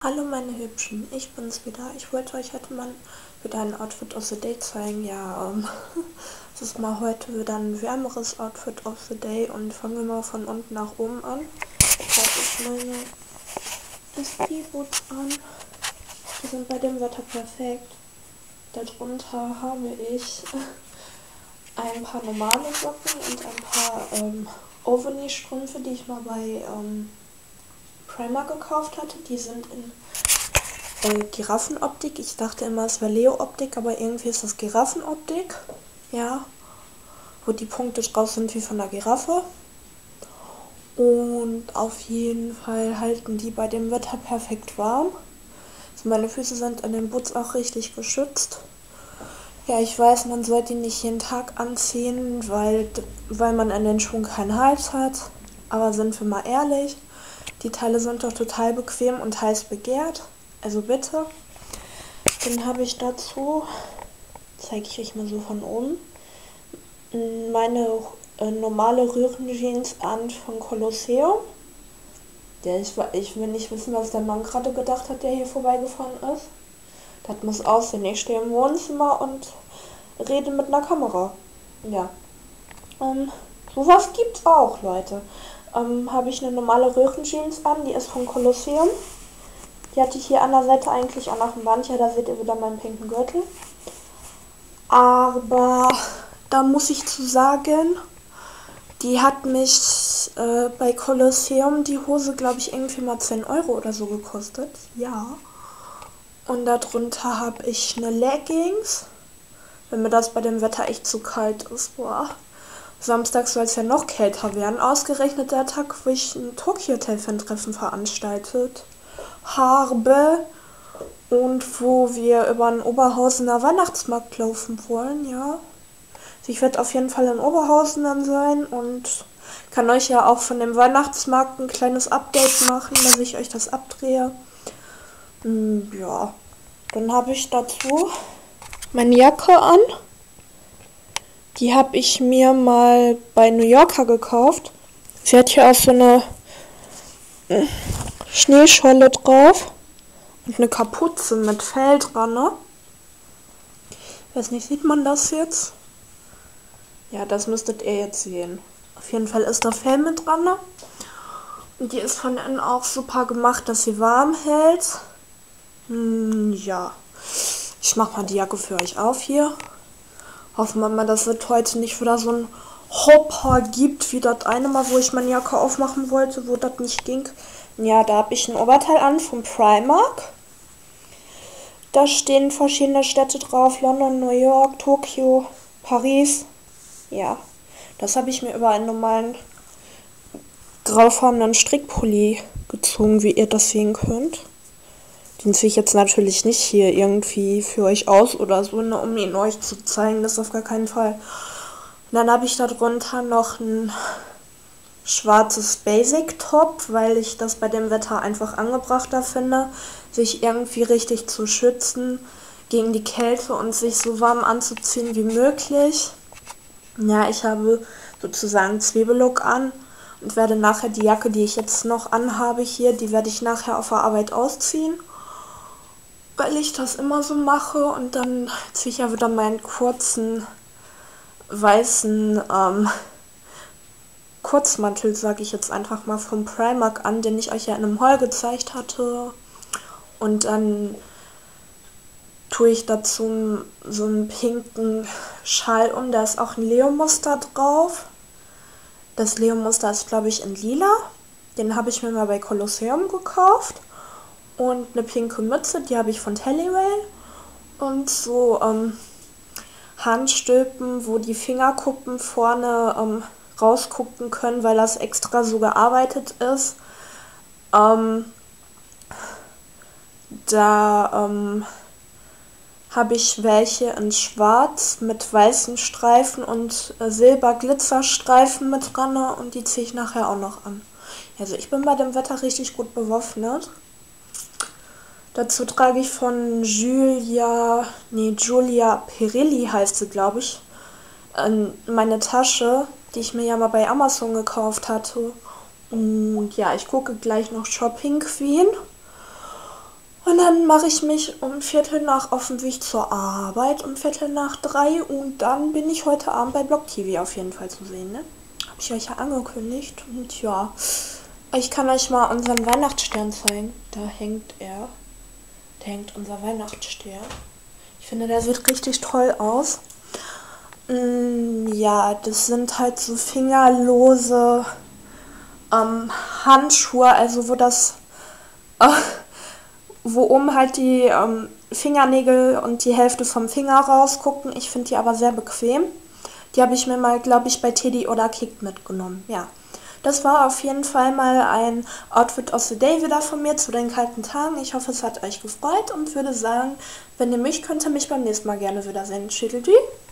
Hallo meine Hübschen, ich bin's wieder. Ich wollte euch heute mal wieder ein Outfit of the Day zeigen. Ja, es ist mal heute wieder ein wärmeres Outfit of the Day und fangen wir mal von unten nach oben an. Da habe ich meine SB-Boots an. Die sind bei dem Wetter perfekt. Darunter habe ich ein paar normale Socken und ein paar Oveni-Strümpfe, die ich mal bei Primark gekauft hatte. Die sind in Giraffenoptik. Ich dachte immer, es wäre Leo-Optik, aber irgendwie ist das Giraffenoptik. Ja, wo die Punkte drauf sind wie von der Giraffe. Und auf jeden Fall halten die bei dem Wetter perfekt warm. Also meine Füße sind an den Boots auch richtig geschützt. Ja, ich weiß, man sollte ihn nicht jeden Tag anziehen, weil man an den Schuhen keinen Hals hat. Aber sind wir mal ehrlich, die Teile sind doch total bequem und heiß begehrt. Also bitte. Dann habe ich dazu, zeige ich euch mal so von oben, meine normale Röhrenjeans an von Kolosseum. Ich will nicht wissen, was der Mann gerade gedacht hat, der hier vorbeigefahren ist. Das muss aussehen. Ich stehe im Wohnzimmer und rede mit einer Kamera. Ja. Sowas gibt's auch, Leute. Habe ich eine normale Röhrenjeans an, die ist von Kolosseum. Die hatte ich hier an der Seite eigentlich auch noch dem Band. Ja, da seht ihr wieder meinen pinken Gürtel. Aber da muss ich zu sagen, die hat mich bei Kolosseum die Hose, glaube ich, irgendwie mal 10 Euro oder so gekostet. Ja. Und darunter habe ich eine Leggings, wenn mir das bei dem Wetter echt zu kalt ist. Boah. Samstag soll es ja noch kälter werden. Ausgerechnet der Tag, wo ich ein Tokyo Hotel Fan-Treffen veranstaltet habe und wo wir über den Oberhausener Weihnachtsmarkt laufen wollen, ja. Also ich werde auf jeden Fall in Oberhausen dann sein und kann euch ja auch von dem Weihnachtsmarkt ein kleines Update machen, dass ich euch das abdrehe. Ja, dann habe ich dazu meine Jacke an. Die habe ich mir mal bei New Yorker gekauft. Sie hat hier auch so eine Schneescholle drauf und eine Kapuze mit Fell dran, ne? Ich weiß nicht, sieht man das jetzt? Ja, das müsstet ihr jetzt sehen. Auf jeden Fall ist da Fell mit dran, ne? Und die ist von innen auch super gemacht, dass sie warm hält. Ja. Ich mach mal die Jacke für euch auf hier. Hoffen wir mal, dass es heute nicht wieder so ein Hopper gibt, wie das eine Mal, wo ich meine Jacke aufmachen wollte, wo das nicht ging. Ja, da habe ich ein Oberteil an von Primark. Da stehen verschiedene Städte drauf. London, New York, Tokio, Paris. Ja, das habe ich mir über einen normalen graufarbenen Strickpulli gezogen, wie ihr das sehen könnt. Den ziehe ich jetzt natürlich nicht hier irgendwie für euch aus oder so, ne, um ihn euch zu zeigen. Das auf gar keinen Fall. Und dann habe ich darunter noch ein schwarzes Basic-Top, weil ich das bei dem Wetter einfach angebrachter finde, sich irgendwie richtig zu schützen gegen die Kälte und sich so warm anzuziehen wie möglich. Ja, ich habe sozusagen Zwiebellook an und werde nachher die Jacke, die ich jetzt noch anhabe hier, die werde ich nachher auf der Arbeit ausziehen, weil ich das immer so mache. Und dann ziehe ich ja wieder meinen kurzen weißen Kurzmantel, sage ich jetzt einfach mal, vom Primark an, den ich euch ja in einem Haul gezeigt hatte. Und dann tue ich dazu so einen pinken Schal um, da ist auch ein Leo-Muster drauf. Das Leo-Muster ist, glaube ich, in lila. Den habe ich mir mal bei Kolosseum gekauft. Und eine pinke Mütze, die habe ich von Tellywell. Und so Handstülpen, wo die Fingerkuppen vorne rausgucken können, weil das extra so gearbeitet ist. Da habe ich welche in schwarz mit weißen Streifen und Silber-Glitzerstreifen mit dran und die ziehe ich nachher auch noch an. Also ich bin bei dem Wetter richtig gut bewaffnet. Dazu trage ich von Giulia Perilli heißt sie, glaube ich, meine Tasche, die ich mir ja mal bei Amazon gekauft hatte. Und ja, ich gucke gleich noch Shopping Queen. Und dann mache ich mich um 2:45 auf den Weg zur Arbeit, um 2:45 und dann bin ich heute Abend bei Block TV auf jeden Fall zu sehen, ne? Habe ich euch ja angekündigt und ja, ich kann euch mal unseren Weihnachtsstern zeigen. Da hängt er. Da hängt unser Weihnachtsstern. Ich finde, der sieht richtig toll aus. Ja, das sind halt so fingerlose Handschuhe, also wo oben halt die Fingernägel und die Hälfte vom Finger rausgucken. Ich finde die aber sehr bequem. Die habe ich mir mal, glaube ich, bei Teddy oder Kick mitgenommen. Ja, das war auf jeden Fall mal ein Outfit of the Day wieder von mir zu den kalten Tagen. Ich hoffe, es hat euch gefreut und würde sagen, wenn ihr mögt, könnt ihr mich beim nächsten Mal gerne wiedersehen. Tschüssi.